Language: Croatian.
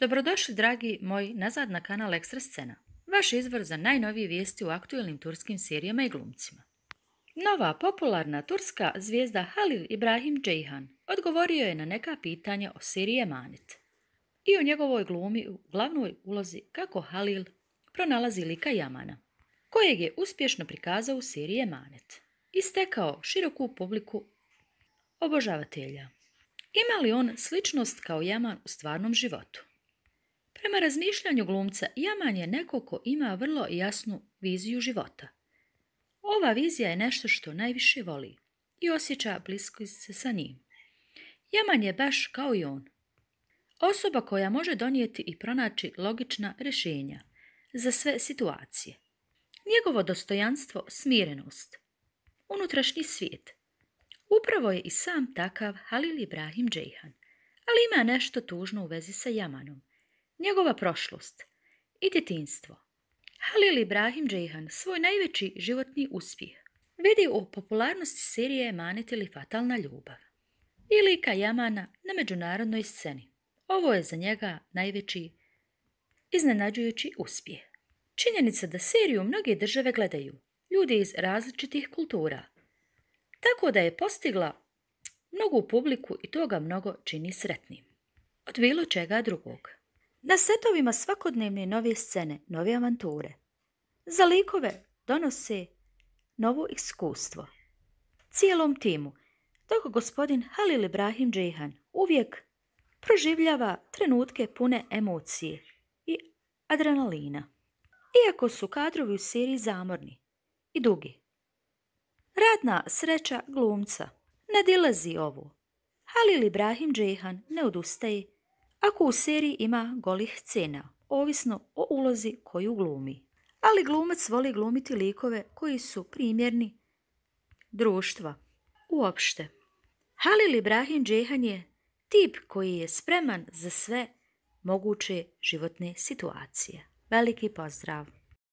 Dobrodošli, dragi moji, nazad na kanal Ekstra Scena, vaš izvor za najnovije vijesti u aktuelnim turskim serijama i glumcima. Nova popularna turska zvijezda Halil Ibrahim Ceyhan odgovorio je na neka pitanja o seriji Emanet i o njegovoj glumi u glavnoj ulozi kako Halil pronalazi lika Yamana, kojeg je uspješno prikazao u seriji Emanet i stekao široku publiku obožavatelja. Ima li on sličnost kao Yaman u stvarnom životu? Prema razmišljanju glumca, Yaman je neko ko ima vrlo jasnu viziju života. Ova vizija je nešto što najviše voli i osjeća blisko se sa njim. Yaman je baš kao i on. Osoba koja može donijeti i pronaći logična rješenja za sve situacije. Njegovo dostojanstvo, smirenost, unutrašnji svijet. Upravo je i sam takav Halil Ibrahim Ceyhan, ali ima nešto tužno u vezi sa Yamanom. Njegova prošlost i djetinjstvo. Halil Ibrahim Ceyhan svoj najveći životni uspjeh vidi u popularnosti serije Emanet ili Fatalna ljubav i lika Yamana na međunarodnoj sceni. Ovo je za njega najveći iznenađujući uspjeh. Činjenica da seriju mnoge države gledaju, ljudi iz različitih kultura, tako da je postigla mnogu publiku i to ga mnogo čini sretnim od bilo čega drugog. Na setovima svakodnevne nove scene, nove avanture. Za likove donose novo iskustvo. Cijelom timu, dok gospodin Halil Ibrahim Ceyhan uvijek proživljava trenutke pune emocije i adrenalina. Iako su kadrovi u seriji zamorni i dugi. Radna sreća glumca nadilazi ovo. Halil Ibrahim Ceyhan ne odustaje ako u seriji ima golih scena, ovisno o ulozi koju glumi. Ali glumac voli glumiti likove koji su primjerni društva uopšte. Halil Ibrahim Ceyhan je tip koji je spreman za sve moguće životne situacije. Veliki pozdrav!